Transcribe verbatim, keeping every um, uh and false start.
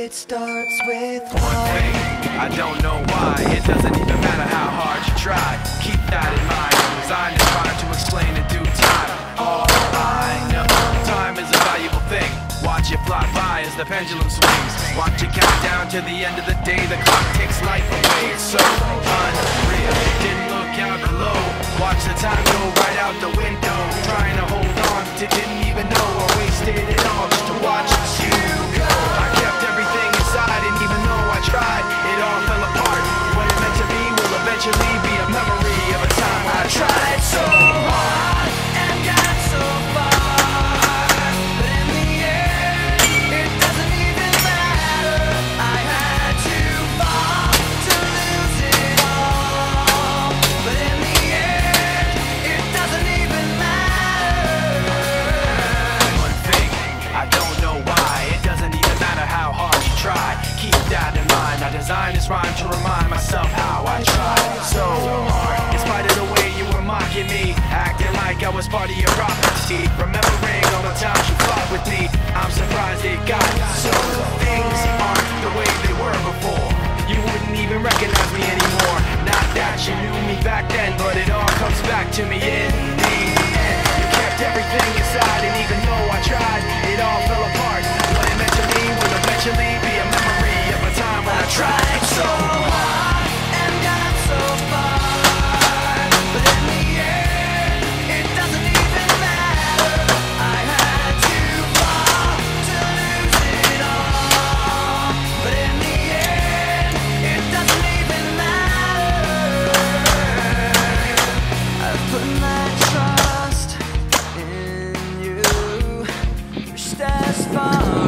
it starts with one thing. I don't know why. It doesn't even matter how hard you try. Keep that in mind. Designed and trying to explain in due time. All I know, time is a valuable thing. Watch it fly by as the pendulum swings. Watch it count down to the end of the day. The clock takes life away. It's so unreal. Didn't look out below. Watch the time go right out the window. Trying to hold on to didn't even know I wasted it all just to watch you go. I kept everything inside, and even though I tried, it all fell apart. What it meant to be will eventually be a memory of a time I tried so hard and got so far, but in the end, it doesn't even matter. I had to fall to lose it all, but in the end, it doesn't even matter. One thing, I don't know why. It doesn't even matter how hard you try. Keep that in mind. I designed this rhyme to remind myself how I tried so hard. In spite of the way you were mocking me, acting like I was part of your prophecy, remembering all the times you fought with me, I'm surprised it got so. Things aren't the way they were before. You wouldn't even recognize me anymore. Not that you knew me back then, but it all comes back to me in the end. You kept everything inside, and even though I tried, it all fell apart. What it meant to me will eventually be a memory of a time when I tried so hard and got so far, but in the end, it doesn't even matter. I had to fall to lose it all, but in the end, it doesn't even matter. I've put my trust in you, pushed as far